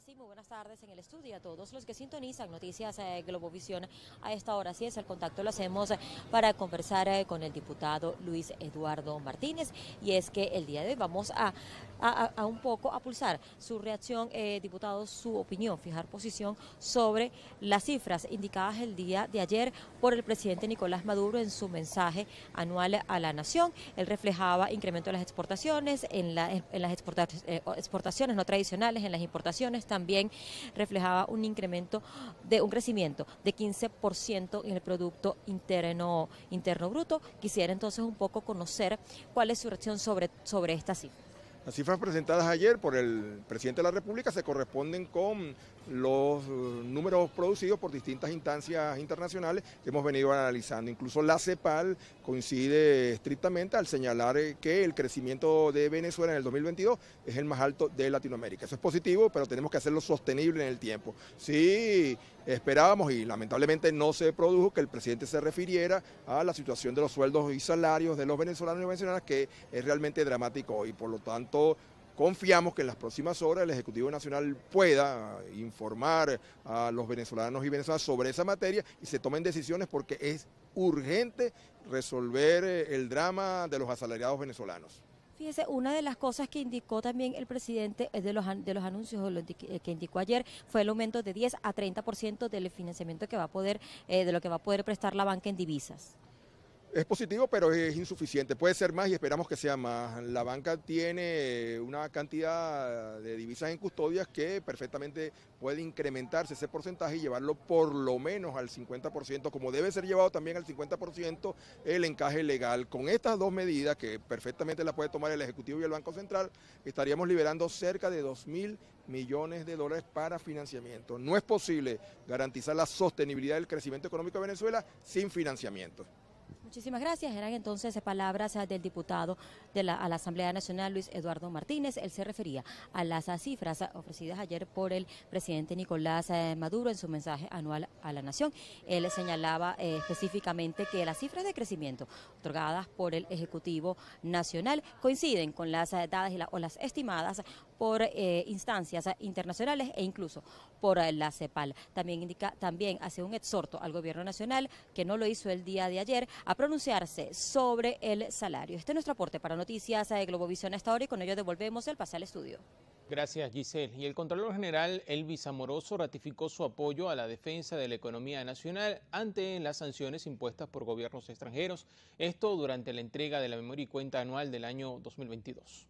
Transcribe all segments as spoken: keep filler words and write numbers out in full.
sí, muy buenas tardes en el estudio a todos los que sintonizan Noticias eh, Globovisión a esta hora. Así es, el contacto lo hacemos eh, para conversar eh, con el diputado Luis Eduardo Martínez, y es que el día de hoy vamos a, a, a un poco a pulsar su reacción, eh, diputado, su opinión, fijar posición sobre las cifras indicadas el día de ayer por el presidente Nicolás Maduro en su mensaje anual a la nación. Él reflejaba incremento de las exportaciones, en, la, en las exporta, eh, exportaciones no tradicionales, en las importaciones también reflejaba un incremento de un crecimiento de quince por ciento en el Producto Interno, interno Bruto. Quisiera entonces un poco conocer cuál es su reacción sobre, sobre esta cifra. Las cifras presentadas ayer por el presidente de la República se corresponden con los números producidos por distintas instancias internacionales que hemos venido analizando. Incluso la CEPAL coincide estrictamente al señalar que el crecimiento de Venezuela en el dos mil veintidós es el más alto de Latinoamérica. Eso es positivo, pero tenemos que hacerlo sostenible en el tiempo. Sí, esperábamos y lamentablemente no se produjo que el presidente se refiriera a la situación de los sueldos y salarios de los venezolanos y venezolanas, que es realmente dramático hoy. Por lo tanto, confiamos que en las próximas horas el Ejecutivo Nacional pueda informar a los venezolanos y venezolanas sobre esa materia y se tomen decisiones, porque es urgente resolver el drama de los asalariados venezolanos. Fíjese, una de las cosas que indicó también el presidente de los, de los anuncios que indicó ayer fue el aumento de diez a treinta por ciento del financiamiento que va a poder, eh, de lo que va a poder prestar la banca en divisas. Es positivo, pero es insuficiente. Puede ser más y esperamos que sea más. La banca tiene una cantidad de divisas en custodias que perfectamente puede incrementarse ese porcentaje y llevarlo por lo menos al cincuenta por ciento, como debe ser llevado también al cincuenta por ciento el encaje legal. Con estas dos medidas, que perfectamente la puede tomar el Ejecutivo y el Banco Central, estaríamos liberando cerca de dos mil millones de dólares para financiamiento. No es posible garantizar la sostenibilidad del crecimiento económico de Venezuela sin financiamiento. Muchísimas gracias. Eran entonces palabras del diputado de la, a la Asamblea Nacional, Luis Eduardo Martínez. Él se refería a las cifras ofrecidas ayer por el presidente Nicolás Maduro en su mensaje anual a la nación. Él señalaba eh, específicamente que las cifras de crecimiento otorgadas por el Ejecutivo Nacional coinciden con las dadas y la, o las estimadas por eh, instancias internacionales e incluso por eh, la CEPAL. También indica, también hace un exhorto al gobierno nacional, que no lo hizo el día de ayer, a pronunciarse sobre el salario. Este es nuestro aporte para Noticias de Globovisión a esta hora, y con ello devolvemos el pase al estudio. Gracias, Giselle. Y el Contralor General Elvis Amoroso ratificó su apoyo a la defensa de la economía nacional ante las sanciones impuestas por gobiernos extranjeros, esto durante la entrega de la memoria y cuenta anual del año dos mil veintidós.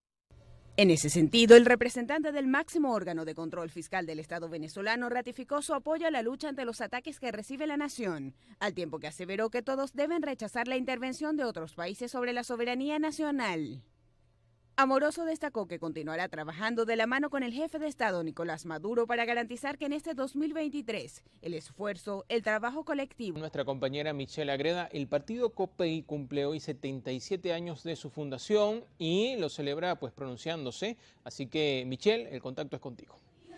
En ese sentido, el representante del máximo órgano de control fiscal del Estado venezolano ratificó su apoyo a la lucha ante los ataques que recibe la nación, al tiempo que aseveró que todos deben rechazar la intervención de otros países sobre la soberanía nacional. Amoroso destacó que continuará trabajando de la mano con el jefe de Estado, Nicolás Maduro, para garantizar que en este dos mil veintitrés el esfuerzo, el trabajo colectivo. Nuestra compañera Michelle Agreda, el partido COPEI cumple hoy setenta y siete años de su fundación y lo celebra pues pronunciándose. Así que, Michelle, el contacto es contigo.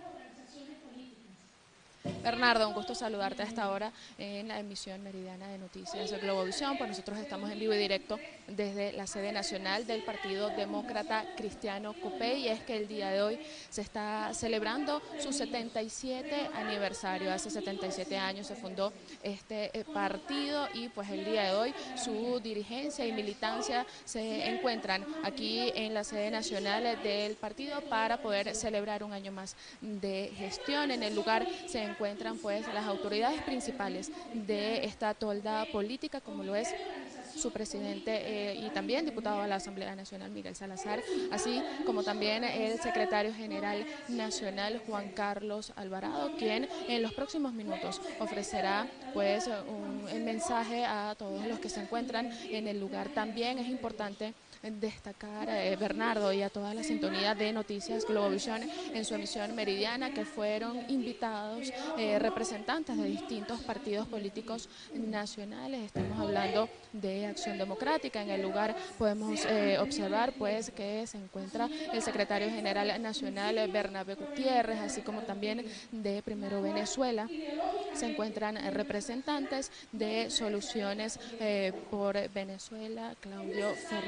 Bernardo, un gusto saludarte a esta hora en la emisión meridiana de Noticias de Globovisión. Pues nosotros estamos en vivo y directo desde la sede nacional del Partido Demócrata Cristiano COPEI, y es que el día de hoy se está celebrando su setenta y siete aniversario. Hace setenta y siete años se fundó este partido y pues el día de hoy su dirigencia y militancia se encuentran aquí en la sede nacional del partido para poder celebrar un año más de gestión. En el lugar se encuentran pues las autoridades principales de esta tolda política, como lo es su presidente eh, y también diputado a la Asamblea Nacional, Miguel Salazar, así como también el secretario general nacional, Juan Carlos Alvarado, quien en los próximos minutos ofrecerá pues un, un mensaje a todos los que se encuentran en el lugar. También es importante destacar, eh, Bernardo, y a toda la sintonía de Noticias Globovisión en su emisión meridiana, que fueron invitados eh, representantes de distintos partidos políticos nacionales. Estamos hablando de Acción Democrática. En el lugar podemos eh, observar pues que se encuentra el secretario general nacional, Bernabé Gutiérrez, así como también de Primero Venezuela. Se encuentran eh, representantes de Soluciones eh, por Venezuela, Claudio Fermín,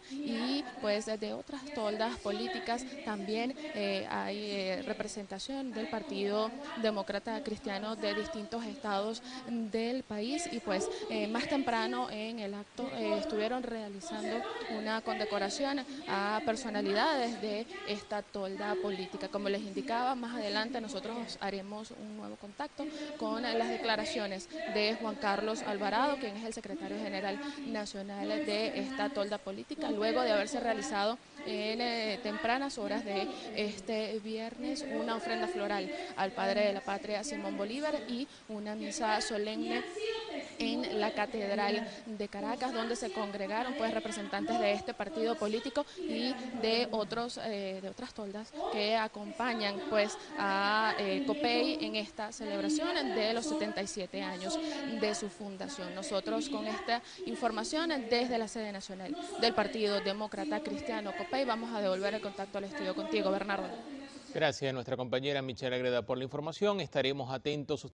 y pues de otras toldas políticas. También eh, hay eh, representación del Partido Demócrata Cristiano de distintos estados del país, y pues eh, más temprano en el acto eh, estuvieron realizando una condecoración a personalidades de esta tolda política. Como les indicaba, más adelante nosotros haremos un nuevo contacto con las declaraciones de Juan Carlos Alvarado, quien es el secretario general nacional de esta tolda política, luego de haberse realizado en eh, tempranas horas de este viernes una ofrenda floral al padre de la patria Simón Bolívar y una misa solemne en la Catedral de Caracas, donde se congregaron pues representantes de este partido político y de otros eh, de otras toldas que acompañan pues a eh, Copey en esta celebración de los setenta y siete años de su fundación. Nosotros con esta información desde la sede nacional del Partido Demócrata Cristiano Copey vamos a devolver el contacto al estudio contigo, Bernardo. Gracias a nuestra compañera Michelle Agreda por la información. Estaremos atentos.